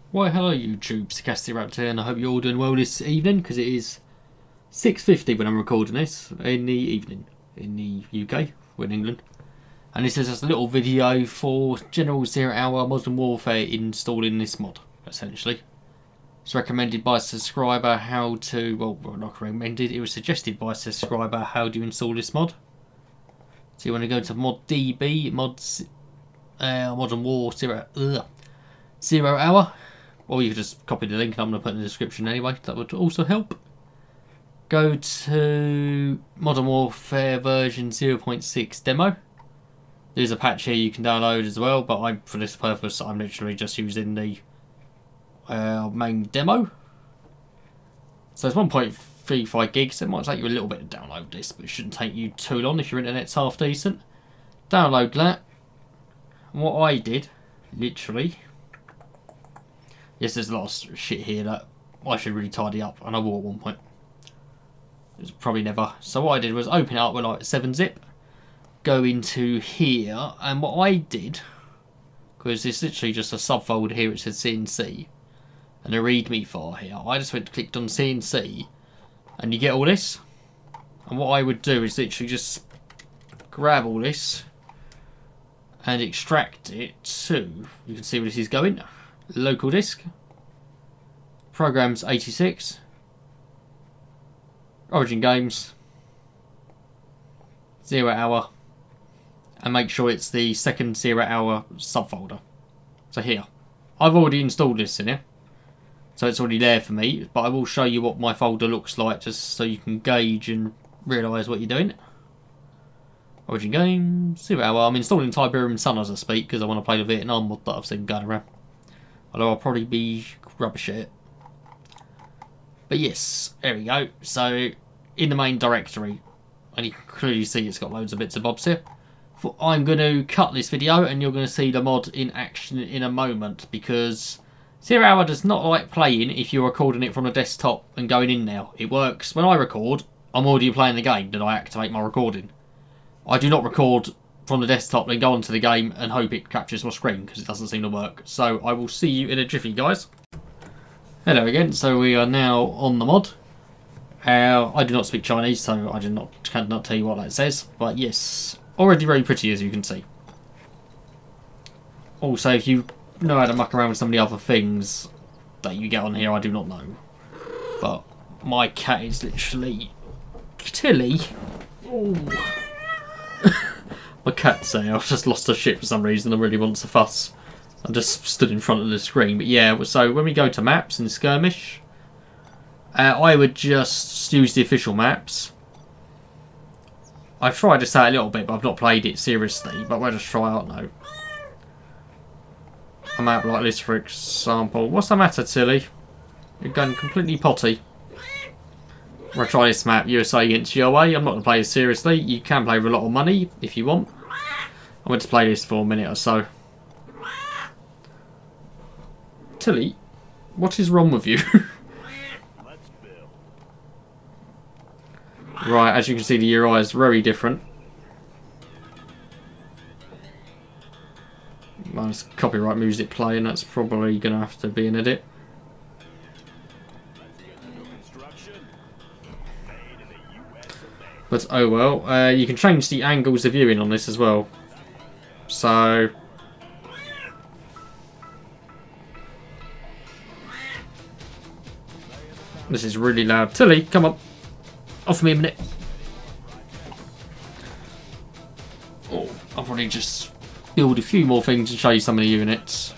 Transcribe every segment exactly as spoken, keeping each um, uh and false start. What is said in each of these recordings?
Why hello YouTube, Sarcastic Raptor, and I hope you're all doing well this evening, because it is six fifty when I'm recording this, in the evening, in the U K, we're in England. And this is just a little video for General Zero Hour Modern Warfare installing this mod, essentially. It's recommended by a subscriber how to, well, well not recommended, it was suggested by a subscriber how to install this mod. So you want to go to mod D B, mods, uh, Modern War Zero, ugh, Zero Hour. Or you could just copy the link and I'm going to put it in the description anyway. That would also help. Go to Modern Warfare version zero point six demo. There's a patch here you can download as well, but I, for this purpose I'm literally just using the uh, main demo. So it's one point three five gigs. It might take you a little bit to download this, but it shouldn't take you too long if your internet's half decent. Download that. And what I did, literally... Yes, there's a lot of shit here that I should really tidy up, and I will at one point. It's probably never. So what I did was open it up with like seven zip, go into here, and what I did, because it's literally just a subfolder here, it says C N C, and a README file here. I just went clicked on C N C, and you get all this. And what I would do is literally just grab all this and extract it to, you can see where this is going. Local disk, programs eighty-six, Origin Games, Zero Hour, and make sure it's the second Zero Hour subfolder. So here, I've already installed this in here, so it's already there for me, but I will show you what my folder looks like just so you can gauge and realise what you're doing. Origin Games, Zero Hour. I'm installing Tiberium Sun as I speak because I want to play the Vietnam mod that I've seen going around. Although I'll probably be rubbish at it. But yes, there we go. So, in the main directory, and you can clearly see it's got loads of bits and bobs here. I'm going to cut this video and you're going to see the mod in action in a moment, because Zero Hour does not like playing if you're recording it from the desktop and going in now. It works when I record, I'm already playing the game, then I activate my recording. I do not record from the desktop, then go onto the game and hope it captures my screen, because it doesn't seem to work. So I will see you in a jiffy, guys. Hello again. So we are now on the mod. Uh, I do not speak Chinese, so I do not cannot tell you what that says. But yes, already very pretty as you can see. Also, if you know how to muck around with some of the other things that you get on here, I do not know. But my cat is literally Tilly. Oh. My cat's there. I've just lost her shit for some reason and really wants to fuss. I just stood in front of the screen. But yeah, so when we go to maps and skirmish, uh, I would just use the official maps. I've tried this out a little bit, but I've not played it seriously. But we'll just try out now. A map like this, for example. What's the matter, Tilly? You're going completely potty. We'll try this map, U S A against U A. I'm not going to play this seriously. You can play with a lot of money if you want. I'm going to play this for a minute or so. Tilly, what is wrong with you? Right, as you can see, the U I is very different. Well, there's copyright music playing. That's probably going to have to be an edit. But oh well, uh, you can change the angles of viewing on this as well. So this is really loud. Tilly, come on, offer me a minute. Oh, I'll probably just build a few more things and show you some of the units.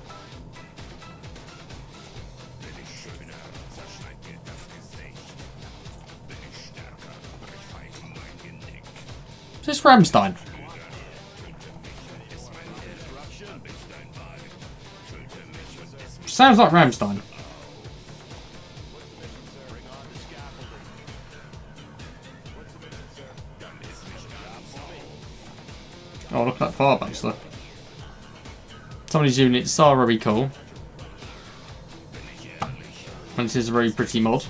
Is this Ramstein? Sounds like Ramstein. Oh, look at that firebase there. Some of these units are very cool. And this is a very pretty mod.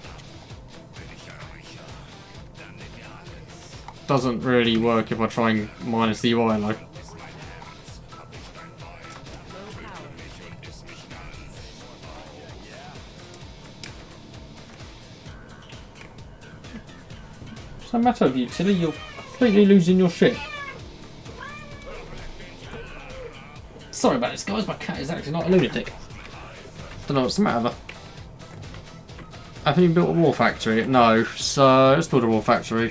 Doesn't really work if I try and minus the U I though. the matter with you, silly? You're completely losing your shit. Sorry about this, guys. My cat is actually not a lunatic. Don't know what's the matter with her. Have you built a war factory? No. So let's build a war factory.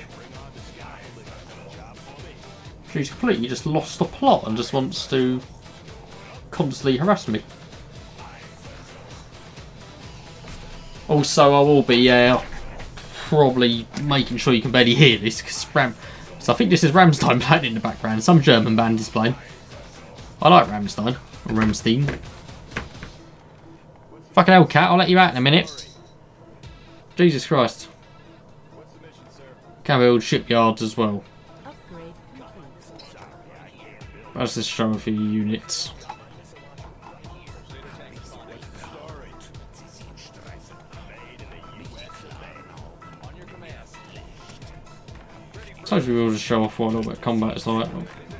She's completely just lost the plot and just wants to constantly harass me. Also, I will be uh, probably making sure you can barely hear this because Ram. So I think this is Rammstein playing in the background. Some German band is playing. I like Rammstein or Rammstein. Fucking hell, cat! I'll let you out in a minute. Jesus Christ! Can build shipyards as well. Where's this show for your units? Suppose we will just show off what a little bit of combat is like.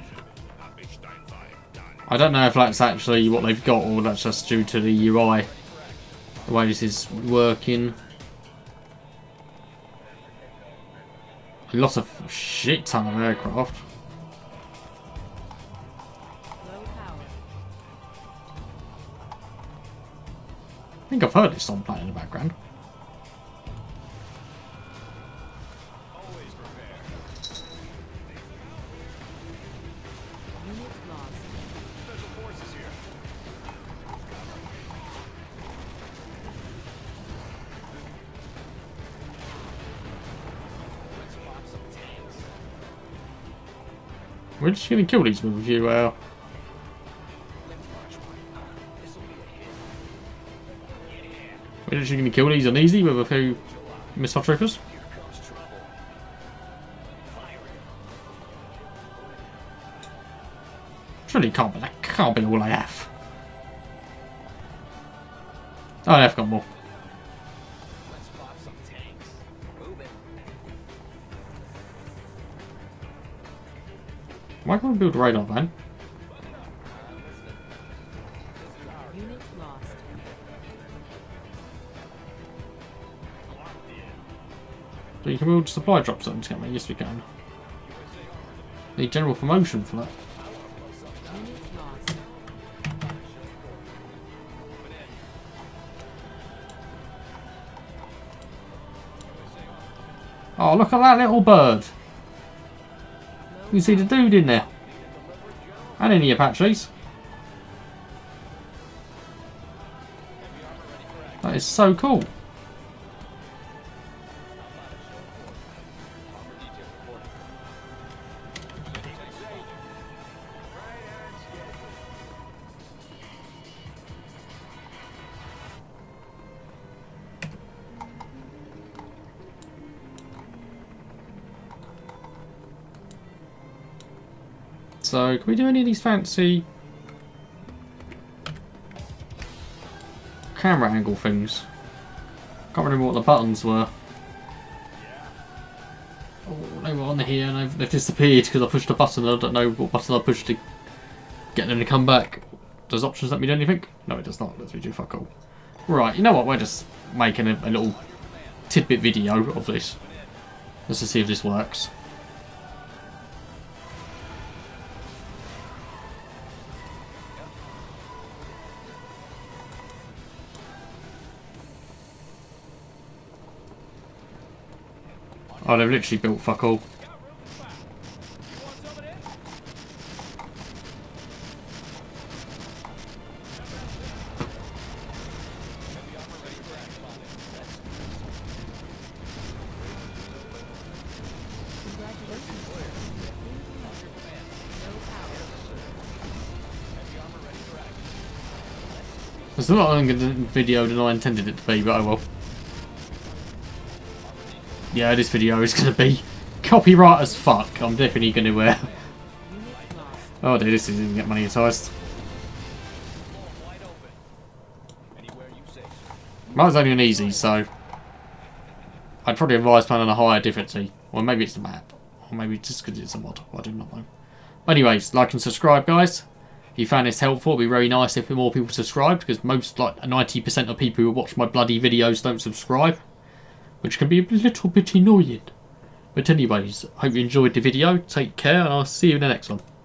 I don't know if that's actually what they've got or that's just due to the U I. The way this is working. A lot of shit ton of aircraft. I think I've heard this song playing in the background. We're just going to kill these with a few, uh... We're just going to kill these on easy with a few missile troopers. Surely can't be, that can't be all I have. Oh, I've got more. Why can't we build a radar van? So you can build supply drop zones, can't we? Yes, we can. Need general promotion for that. Oh, look at that little bird. You can see the dude in there. And any Apaches. That is so cool. So, can we do any of these fancy camera angle things? Can't remember what the buttons were. Oh, they were on here and they've, they've disappeared because I pushed a button. I don't know what button I pushed to get them to come back. Does options let me do anything? No, it does not. Let's me do fuck all. Right, you know what? We're just making a, a little tidbit video of this. Let's just see if this works. Oh, they've literally built fuck all. It's a lot longer video than I intended it to be, but oh well. Yeah, this video is going to be copyright as fuck. I'm definitely going to... Uh... Oh dude, this isn't going to get monetized. Mine's only on easy, so... I'd probably advise playing on a higher difficulty. Or maybe it's the map. Or maybe just because it's a mod. I do not know. Anyways, like and subscribe, guys. If you found this helpful, it'd be very nice if more people subscribed, because most, like ninety percent of people who watch my bloody videos don't subscribe. Which can be a little bit annoying. But anyways, hope you enjoyed the video. Take care, and I'll see you in the next one.